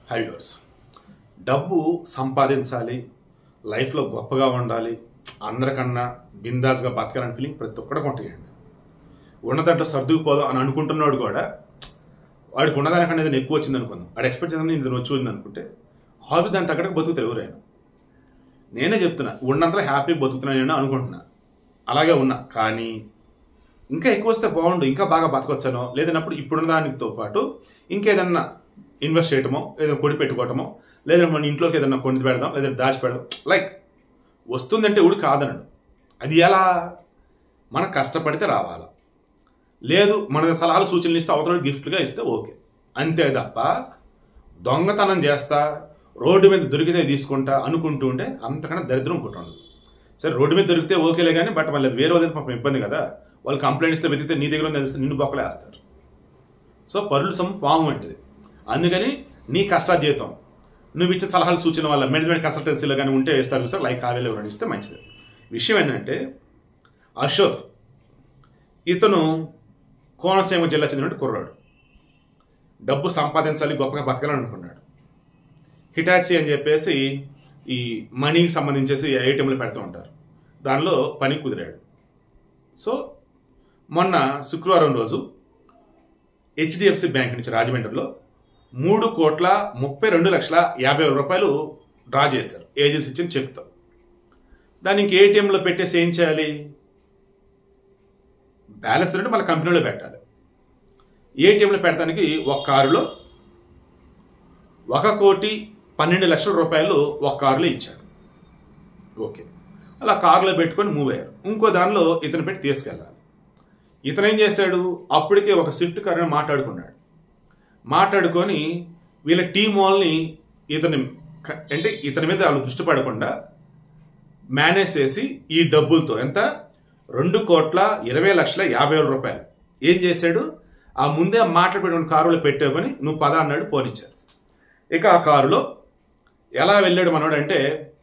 High viewers, డబ్బు సంపాదించాలి, లైఫ్లో గొప్పగా ఉండాలి, అందరికన్నా బిందాస్గా బతకాలని ఫీలింగ్ ప్రతి ఒక్కడికి ఉంటాయండి. ఉన్న దాంట్లో సర్దుకుపోదాం అని అనుకుంటున్నాడు కూడా వాడికి ఉన్నదానికన్నా ఏదైనా ఎక్కువ వచ్చింది అనుకుందాం, వాడు ఎక్స్పెక్ట్ చేద్దాం ఇది వచ్చింది అనుకుంటే హాబీ దాని తగ్గట్టు బతుకుతారు ఎవరైనా. నేనే చెప్తున్నా, ఉన్నంతలో హ్యాపీ బతుకుతున్నాను అనుకుంటున్నా, అలాగే ఉన్నా. కానీ ఇంకా ఎక్కువ వస్తే బాగుండు, ఇంకా బాగా బతకొచ్చానో లేదన్నప్పుడు ఇప్పుడున్న దానితో పాటు ఇంకేదన్నా ఇన్వెస్ట్ చేయటమో, ఏదైనా కొడి పెట్టుకోవటమో, లేదంటే మన ఇంట్లోకి ఏదైనా కొని పెడదాం, లేదంటే దాచి పెడదాం. లైక్ వస్తుందంటే ఊడి కాదనడు. అది ఎలా? మనం కష్టపడితే రావాలా, లేదు మన సలహాలు సూచనలు ఇస్తే అవతల గిఫ్ట్గా ఇస్తే ఓకే, అంతే తప్ప దొంగతనం చేస్తా, రోడ్డు మీద దొరికితే తీసుకుంటా అనుకుంటూ ఉంటే అంతకన్నా దరిద్రం ఇంకోటి ఉండదు. సరే రోడ్డు మీద దొరికితే ఓకేలే కానీ, బట్ వాళ్ళు వేరే వాళ్ళకి పాపం ఇబ్బంది కదా. వాళ్ళు కంప్లైంట్ ఇస్తే వెతికితే నీ దగ్గర తెలిస్తే నిన్ను బొక్కలే వేస్తారు. సో పరులు పాము వంటిది. అందుకని నీ కష్టాజీతం నువ్వు ఇచ్చే సలహాలు సూచన వల్ల మేనేజ్మెంట్ కన్సల్టెన్సీలో కానీ ఉంటే వేస్తారు సార్, లైక్ ఆవేలో ఎవరైనా ఇస్తే మంచిది. విషయం ఏంటంటే, అశోక్ ఇతను కోనసీమ జిల్లా చెందినటువంటి కుర్రాడు. డబ్బు సంపాదించాలి, గొప్పగా బతకాలని అనుకున్నాడు. హిటాచి అని చెప్పేసి ఈ మనీకి సంబంధించేసి ఐటెంలు పెడుతూ ఉంటారు, దానిలో పని కుదిరాడు. సో మొన్న శుక్రవారం రోజు హెచ్డిఎఫ్సి బ్యాంక్ నుంచి రాజమండ్రిలో 3,32,50,000 రూపాయలు డ్రా చేశారు ఏజెన్సీ ఇచ్చిన చెక్తో. దాన్ని ఇంక ఏటీఎంలో పెట్టేసి ఏం చేయాలి? బ్యాలెన్స్ అంటే మళ్ళీ కంపెనీలో పెట్టాలి. ఏటీఎంలో పెట్టడానికి ఒక కారులో 1,12,00,000 రూపాయలు ఒక కారులో ఇచ్చాడు. ఓకే, అలా కారులో పెట్టుకొని మూవ్ అయ్యారు. ఇంకో దానిలో ఇతను పెట్టి తీసుకెళ్ళాలి. ఇతను ఏం చేశాడు? అప్పటికే ఒక స్విఫ్ట్ కారుని మాట్లాడుకొని వీళ్ళ టీం వాళ్ళని ఇతని మీద వాళ్ళు దృష్టి పడకుండా మేనేజ్ చేసి ఈ డబ్బులతో ఎంత 2,20,50,000 రూపాయలు ఏం చేశాడు? ఆ ముందే మాట్లాడుకుని కారులో పెట్టేకొని నువ్వు పద అన్నాడు, పోనిచ్చారు. ఇక ఆ కారులో ఎలా వెళ్ళాడు మనోడు అంటే,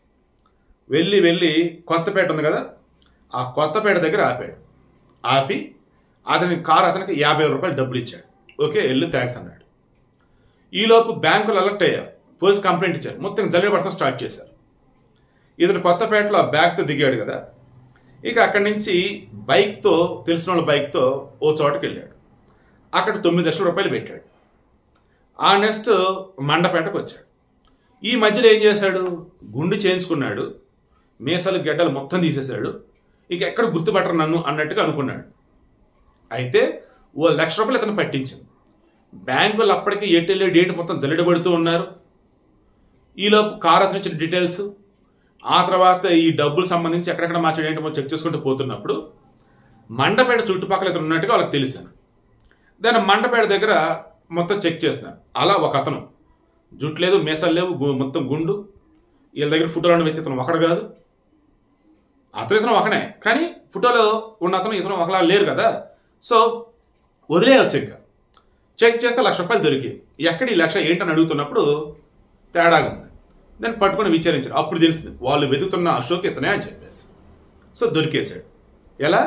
వెళ్ళి కొత్తపేట ఉంది కదా, ఆ కొత్తపేట దగ్గర ఆపి అతనికి 50,000 రూపాయలు డబ్బులు ఇచ్చాడు. ఓకే, వెళ్ళు థ్యాంక్స్ అన్నాడు. ఈలోపు బ్యాంకులు అలర్ట్ అయ్యారు, పోలీస్ కంప్లైంట్ ఇచ్చారు, మొత్తం జల్లెడ పడతాం స్టార్ట్ చేశారు. ఇతను కొత్తపేటలో ఆ బ్యాగ్తో దిగాడు కదా, ఇక అక్కడి నుంచి బైక్తో, తెలిసిన వాళ్ళ బైక్తో ఓ చోటకి వెళ్ళాడు. అక్కడ 9,00,000 రూపాయలు పెట్టాడు. ఆ నెక్స్ట్ మండపేటకు వచ్చాడు. ఈ మధ్యలో ఏం చేశాడు? గుండు చేయించుకున్నాడు, మీసాలు గడ్డలు మొత్తం తీసేశాడు. ఇక ఎక్కడ గుర్తుపట్టరు నన్ను అన్నట్టుగా అనుకున్నాడు. అయితే ఓ 1,00,000 రూపాయలు ఇతను పట్టించింది. బ్యాంకులు అప్పటికి ఎయిర్టెల్ డేట్ మొత్తం జల్లెడబడుతూ ఉన్నారు. ఈలోపు కార్ అతను ఇచ్చిన డీటెయిల్స్, ఆ తర్వాత ఈ డబ్బులు సంబంధించి ఎక్కడెక్కడ మార్చాడేంటో చెక్ చేసుకుంటూ పోతున్నప్పుడు మండపేట చుట్టుపక్కల ఇతను ఉన్నట్టుగా వాళ్ళకి తెలిసాను. దాని మండపేట దగ్గర మొత్తం చెక్ చేస్తున్నాను. అలా ఒక అతను జుట్టు లేదు, మీసాలు లేవు, మొత్తం గుండు, వీళ్ళ దగ్గర ఫోటోలో ఉన్న వ్యక్తి ఇతను ఒకడు కాదు. ఇతను ఒకనే, కానీ ఫోటోలో ఉన్న అతను ఇతను ఒకలా లేరు కదా. సో వదిలేయచ్చు. ఇంకా చెక్ చేస్తే 1,00,000 రూపాయలు దొరికి, ఎక్కడ ఈ 1,00,000 ఏంటని అడుగుతున్నప్పుడు తేడాగా ఉంది. దాన్ని పట్టుకొని విచారించారు. అప్పుడు తెలిసింది వాళ్ళు వెతుకుతున్న అశోక్ ఇతనే అని చెప్పేసి. సో దొరికేశాడు. ఎలా?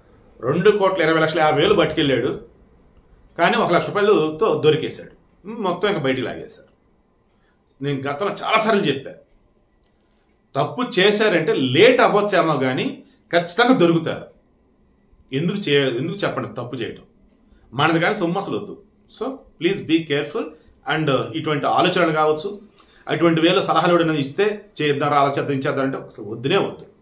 2,20,50,000 పట్టుకెళ్ళాడు, కానీ 1,00,000 రూపాయలతో దొరికేశాడు. మొత్తం ఇంకా బయటికి లాగేశారు. నేను గతంలో చాలాసార్లు చెప్పాను, తప్పు చేశారంటే లేట్ అవ్వచ్చేమో కానీ ఖచ్చితంగా దొరుకుతారు. ఎందుకు చెప్పండి తప్పు చేయటం? మనది కానీ సొమ్ము అసలు వద్దు. So please be careful. And ఇటువంటి ఆలోచనలు కావచ్చు, అటువంటి వేలో సలహాలు ఎవరైనా ఇస్తే చేద్దాం, ఆలోచిద్దాం, ఇచ్చేద్దాం అంటే అసలు వద్దునే వద్దు.